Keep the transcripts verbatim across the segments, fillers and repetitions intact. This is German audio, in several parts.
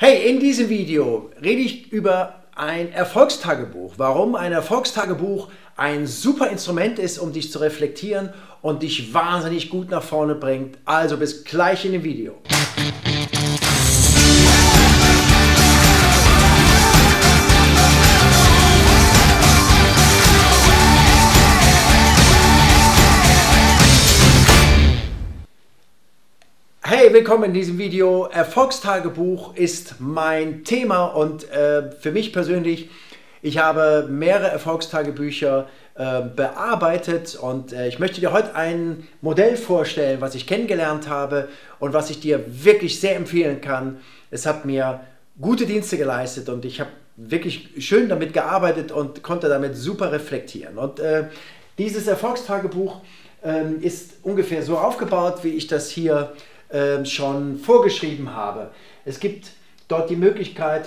Hey, in diesem Video rede ich über ein Erfolgstagebuch. Warum ein Erfolgstagebuch ein super Instrument ist, um dich zu reflektieren und dich wahnsinnig gut nach vorne bringt. Also bis gleich in dem Video. Hey, willkommen in diesem Video. Erfolgstagebuch ist mein Thema und äh, für mich persönlich, ich habe mehrere Erfolgstagebücher äh, bearbeitet und äh, ich möchte dir heute ein Modell vorstellen, was ich kennengelernt habe und was ich dir wirklich sehr empfehlen kann. Es hat mir gute Dienste geleistet und ich habe wirklich schön damit gearbeitet und konnte damit super reflektieren. Und äh, dieses Erfolgstagebuch äh, ist ungefähr so aufgebaut, wie ich das hier schon vorgeschrieben habe. Es gibt dort die Möglichkeit,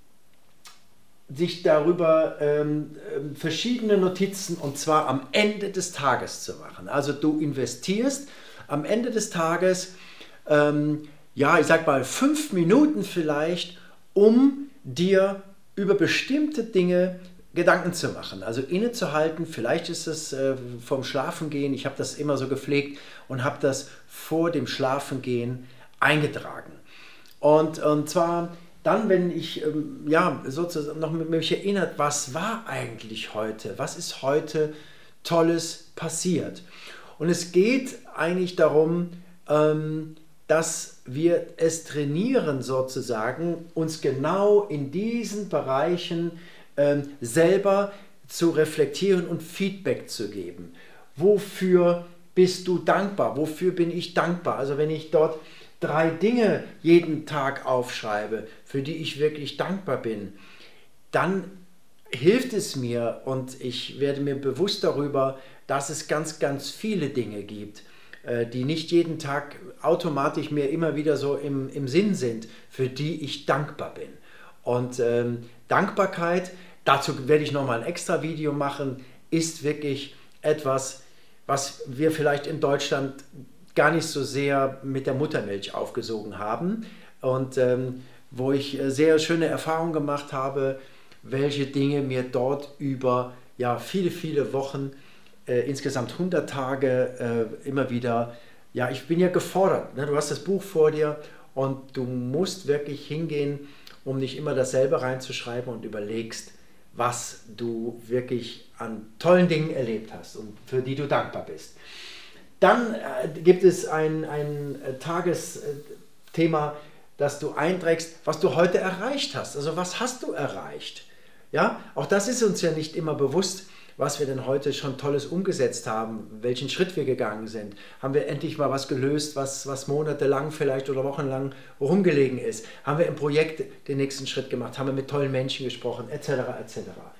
sich darüber ähm, verschiedene Notizen und zwar am Ende des Tages zu machen. Also du investierst am Ende des Tages, ähm, ja, ich sag mal fünf Minuten vielleicht, um dir über bestimmte Dinge Gedanken zu machen, also innezuhalten. Vielleicht ist es äh, vom Schlafengehen, ich habe das immer so gepflegt und habe das vor dem Schlafengehen eingetragen. Und, und zwar dann, wenn ich ähm, ja, sozusagen noch mit mich erinnert, was war eigentlich heute, was ist heute Tolles passiert. Und es geht eigentlich darum, ähm, dass wir es trainieren sozusagen, uns genau in diesen Bereichen selber zu reflektieren und Feedback zu geben. Wofür bist du dankbar? Wofür bin ich dankbar? Also wenn ich dort drei Dinge jeden Tag aufschreibe, für die ich wirklich dankbar bin, dann hilft es mir und ich werde mir bewusst darüber, dass es ganz, ganz viele Dinge gibt, die nicht jeden Tag automatisch mir immer wieder so im, im Sinn sind, für die ich dankbar bin. Und ähm, Dankbarkeit, dazu werde ich nochmal ein extra Video machen, ist wirklich etwas, was wir vielleicht in Deutschland gar nicht so sehr mit der Muttermilch aufgesogen haben und ähm, wo ich sehr schöne Erfahrungen gemacht habe, welche Dinge mir dort über ja, viele, viele Wochen, äh, insgesamt hundert Tage äh, immer wieder, ja, ich bin ja gefordert, ne? Du hast das Buch vor dir und du musst wirklich hingehen, um nicht immer dasselbe reinzuschreiben und überlegst, was du wirklich an tollen Dingen erlebt hast und für die du dankbar bist. Dann äh, gibt es ein, ein Tagesthema, das du einträgst, was du heute erreicht hast. Also was hast du erreicht? Ja, auch das ist uns ja nicht immer bewusst, was wir denn heute schon Tolles umgesetzt haben, welchen Schritt wir gegangen sind. Haben wir endlich mal was gelöst, was, was monatelang vielleicht oder wochenlang rumgelegen ist? Haben wir im Projekt den nächsten Schritt gemacht? Haben wir mit tollen Menschen gesprochen, et cetera et cetera.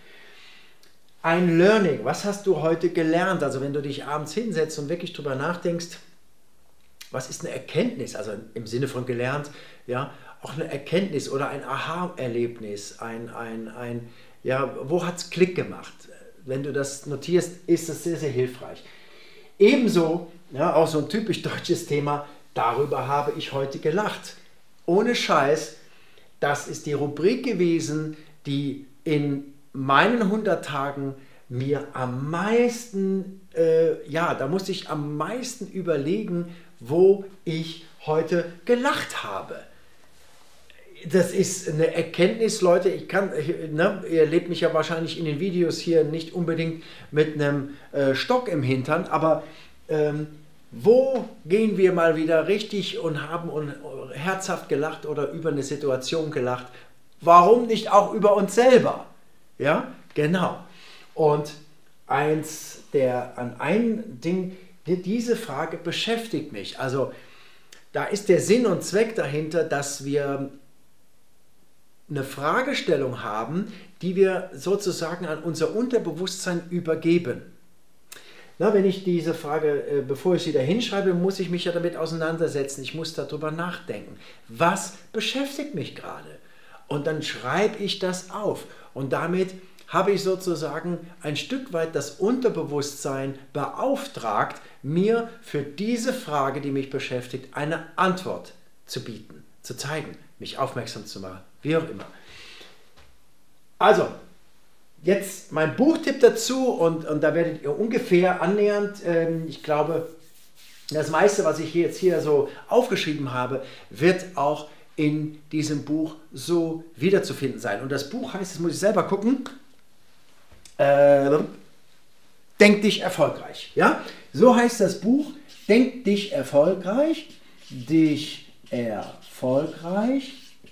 Ein Learning, was hast du heute gelernt? Also wenn du dich abends hinsetzt und wirklich drüber nachdenkst, was ist eine Erkenntnis, also im Sinne von gelernt, ja, auch eine Erkenntnis oder ein Aha-Erlebnis, ein, ein, ein, ja, wo hat es Klick gemacht? Wenn du das notierst, ist das sehr, sehr hilfreich. Ebenso, ja, auch so ein typisch deutsches Thema, darüber habe ich heute gelacht. Ohne Scheiß, das ist die Rubrik gewesen, die in meinen hundert Tagen mir am meisten, äh, ja, da musste ich am meisten überlegen, wo ich heute gelacht habe. Das ist eine Erkenntnis, Leute. Ich kann, ne, ihr erlebt mich ja wahrscheinlich in den Videos hier nicht unbedingt mit einem äh, Stock im Hintern, aber ähm, wo gehen wir mal wieder richtig und haben un, herzhaft gelacht oder über eine Situation gelacht? Warum nicht auch über uns selber? Ja, genau. Und eins der, an ein Ding, diese Frage beschäftigt mich. Also da ist der Sinn und Zweck dahinter, dass wir eine Fragestellung haben, die wir sozusagen an unser Unterbewusstsein übergeben. Na, wenn ich diese Frage, äh, bevor ich sie da hinschreibe, muss ich mich ja damit auseinandersetzen. Ich muss darüber nachdenken. Was beschäftigt mich gerade? Und dann schreibe ich das auf. Und damit habe ich sozusagen ein Stück weit das Unterbewusstsein beauftragt, mir für diese Frage, die mich beschäftigt, eine Antwort zu bieten, zu zeigen. mich aufmerksam zu machen, wie auch immer. Also, jetzt mein Buchtipp dazu und, und da werdet ihr ungefähr annähernd, ähm, ich glaube, das meiste, was ich jetzt hier so aufgeschrieben habe, wird auch in diesem Buch so wiederzufinden sein. Und das Buch heißt, das muss ich selber gucken, äh, Denk dich erfolgreich. Ja? So heißt das Buch, Denk dich erfolgreich, dich erfolgreich.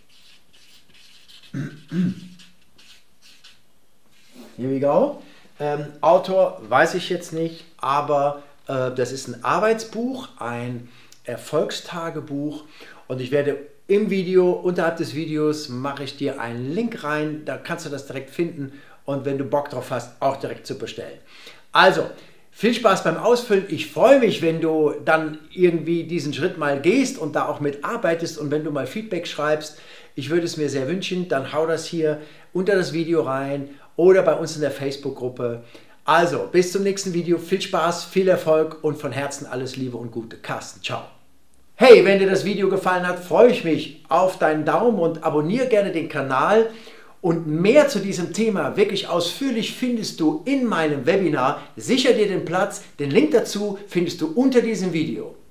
Here we go. Ähm, Autor weiß ich jetzt nicht, aber äh, das ist ein Arbeitsbuch, ein Erfolgstagebuch und ich werde im Video, unterhalb des Videos mache ich dir einen Link rein, da kannst du das direkt finden und wenn du Bock drauf hast, auch direkt zu bestellen. Also, viel Spaß beim Ausfüllen. Ich freue mich, wenn du dann irgendwie diesen Schritt mal gehst und da auch mitarbeitest und wenn du mal Feedback schreibst. Ich würde es mir sehr wünschen, dann hau das hier unter das Video rein oder bei uns in der Facebook-Gruppe. Also, bis zum nächsten Video. Viel Spaß, viel Erfolg und von Herzen alles Liebe und Gute. Carsten, ciao. Hey, wenn dir das Video gefallen hat, freue ich mich auf deinen Daumen und abonniere gerne den Kanal. Und mehr zu diesem Thema wirklich ausführlich findest du in meinem Webinar. Sicher dir den Platz. Den Link dazu findest du unter diesem Video.